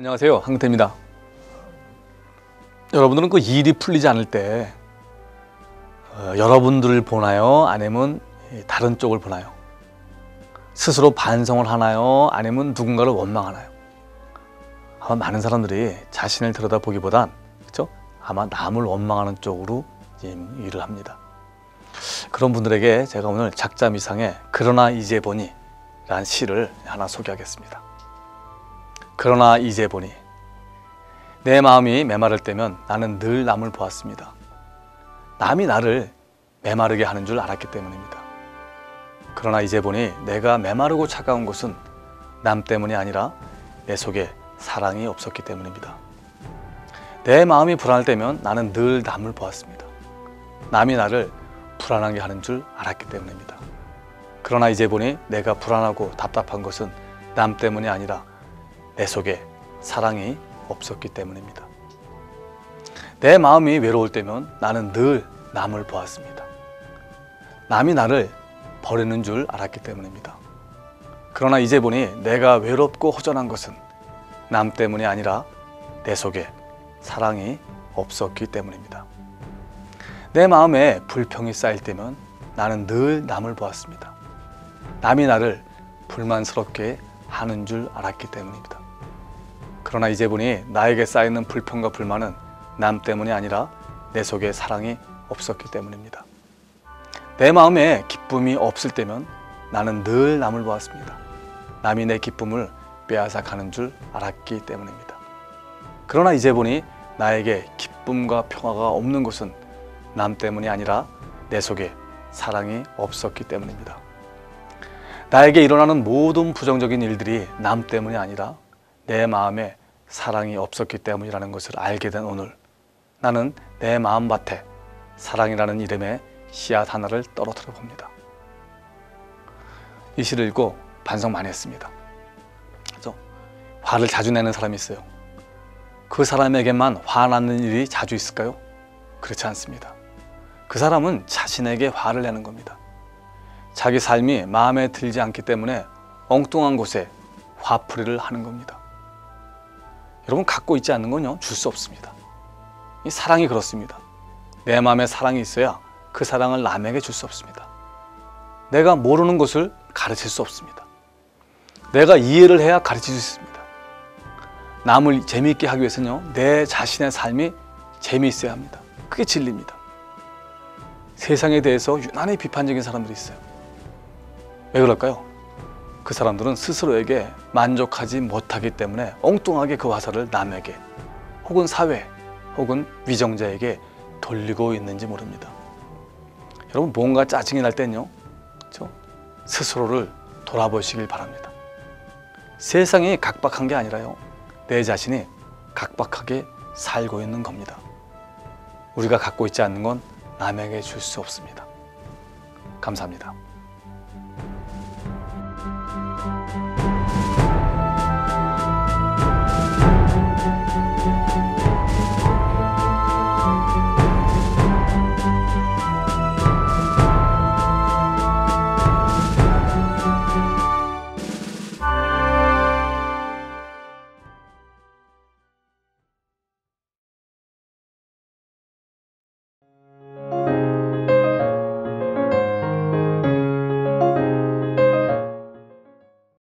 안녕하세요, 황태입니다. 여러분들은 그 일이 풀리지 않을 때 여러분들을 보나요? 아니면 다른 쪽을 보나요? 스스로 반성을 하나요? 아니면 누군가를 원망하나요? 아마 많은 사람들이 자신을 들여다보기보단 그렇죠? 아마 남을 원망하는 쪽으로 일을 합니다. 그런 분들에게 제가 오늘 작자미상의 그러나 이제 보니 라는 시를 하나 소개하겠습니다. 그러나 이제 보니 내 마음이 메마를 때면 나는 늘 남을 보았습니다. 남이 나를 메마르게 하는 줄 알았기 때문입니다. 그러나 이제 보니 내가 메마르고 차가운 것은 남 때문이 아니라 내 속에 사랑이 없었기 때문입니다. 내 마음이 불안할 때면 나는 늘 남을 보았습니다. 남이 나를 불안하게 하는 줄 알았기 때문입니다. 그러나 이제 보니 내가 불안하고 답답한 것은 남 때문이 아니라 내 속에 사랑이 없었기 때문입니다. 내 마음이 외로울 때면 나는 늘 남을 보았습니다. 남이 나를 버리는 줄 알았기 때문입니다. 그러나 이제 보니 내가 외롭고 허전한 것은 남 때문이 아니라 내 속에 사랑이 없었기 때문입니다. 내 마음에 불평이 쌓일 때면 나는 늘 남을 보았습니다. 남이 나를 불만스럽게 하는 줄 알았기 때문입니다. 그러나 이제 보니 나에게 쌓이는 불평과 불만은 남 때문이 아니라 내 속에 사랑이 없었기 때문입니다. 내 마음에 기쁨이 없을 때면 나는 늘 남을 보았습니다. 남이 내 기쁨을 빼앗아 가는 줄 알았기 때문입니다. 그러나 이제 보니 나에게 기쁨과 평화가 없는 것은 남 때문이 아니라 내 속에 사랑이 없었기 때문입니다. 나에게 일어나는 모든 부정적인 일들이 남 때문이 아니라 내 마음에 사랑이 없었기 때문이라는 것을 알게 된 오늘, 나는 내 마음밭에 사랑이라는 이름의 씨앗 하나를 떨어뜨려 봅니다. 이 시를 읽고 반성 많이 했습니다. 그래서 화를 자주 내는 사람이 있어요. 그 사람에게만 화나는 일이 자주 있을까요? 그렇지 않습니다. 그 사람은 자신에게 화를 내는 겁니다. 자기 삶이 마음에 들지 않기 때문에 엉뚱한 곳에 화풀이를 하는 겁니다. 여러분, 갖고 있지 않는 건요, 줄 수 없습니다. 이 사랑이 그렇습니다. 내 마음에 사랑이 있어야 그 사랑을 남에게 줄 수 없습니다. 내가 모르는 것을 가르칠 수 없습니다. 내가 이해를 해야 가르칠 수 있습니다. 남을 재미있게 하기 위해서는요, 내 자신의 삶이 재미있어야 합니다. 그게 진리입니다. 세상에 대해서 유난히 비판적인 사람들이 있어요. 왜 그럴까요? 그 사람들은 스스로에게 만족하지 못하기 때문에 엉뚱하게 그 화살을 남에게 혹은 사회 혹은 위정자에게 돌리고 있는지 모릅니다. 여러분, 뭔가 짜증이 날 땐요, 그렇죠? 스스로를 돌아보시길 바랍니다. 세상이 각박한 게 아니라요, 내 자신이 각박하게 살고 있는 겁니다. 우리가 갖고 있지 않는 건 남에게 줄 수 없습니다. 감사합니다.